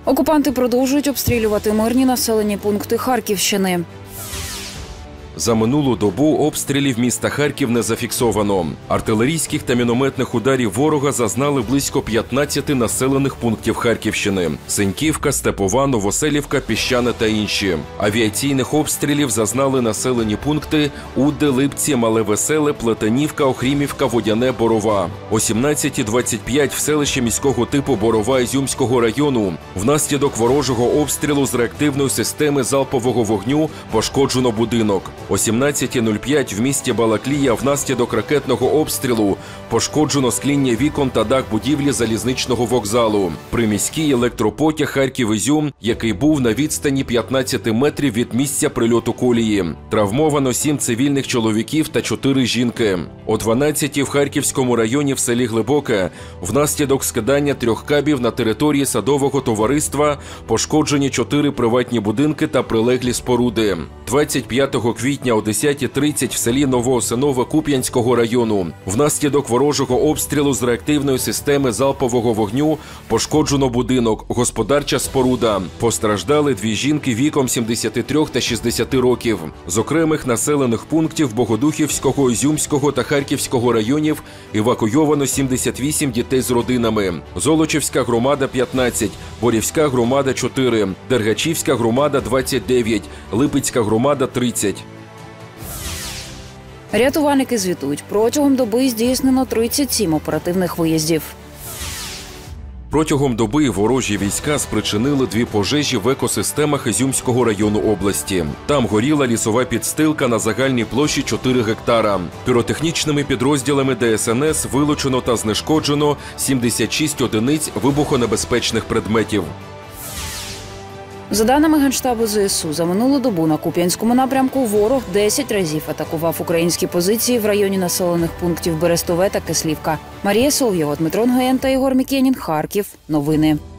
Окупанти продовжують обстрілювати мирні населені пункти Харківщини. За минулу добу обстрілів міста Харків не зафіксовано. Артилерійських та мінометних ударів ворога зазнали близько 15 населених пунктів Харківщини – Синьківка, Степова, Новоселівка, Піщане та інші. Авіаційних обстрілів зазнали населені пункти Уди, Липці, Мале Веселе, Плетенівка, Охрімівка, Водяне, Борова. О 17:25 в селищі міського типу Борова Ізюмського району внаслідок ворожого обстрілу з реактивної системи залпового вогню пошкоджено будинок. О 17:05 в місті Балаклія внаслідок ракетного обстрілу пошкоджено скління вікон та дах будівлі залізничного вокзалу. Приміський електропотяг Харків-Ізюм, який був на відстані 15 метрів від місця прильоту колії. Травмовано 7 цивільних чоловіків та 4 жінки. О 12:00 в Харківському районі в селі Глибоке внаслідок скидання 3 кабів на території садового товариства пошкоджені 4 приватні будинки та прилеглі споруди. 25 квітня о 10:30 в селі Новоосинове Куп'янського району внаслідок ворожого обстрілу з реактивної системи залпового вогню пошкоджено будинок, господарча споруда. Постраждали 2 жінки віком 73 та 60 років. З окремих населених пунктів Богодухівського, Ізюмського та Харківського районів евакуйовано 78 дітей з родинами. Золочівська громада – 15, Борівська громада – 4, Дергачівська громада – 29, Липецька громада – 30. Рятувальники звітують, протягом доби здійснено 37 оперативних виїздів. Протягом доби ворожі війська спричинили 2 пожежі в екосистемах Ізюмського району області. Там горіла лісова підстилка на загальній площі 4 гектара. Піротехнічними підрозділами ДСНС вилучено та знешкоджено 76 одиниць вибухонебезпечних предметів. За даними Генштабу ЗСУ, за минулу добу на Куп'янському напрямку ворог 10 разів атакував українські позиції в районі населених пунктів Берестове та Кислівка. Марія Соловйова, Дмитро Нгоєн та Ігор Мікенін. Харків. Новини.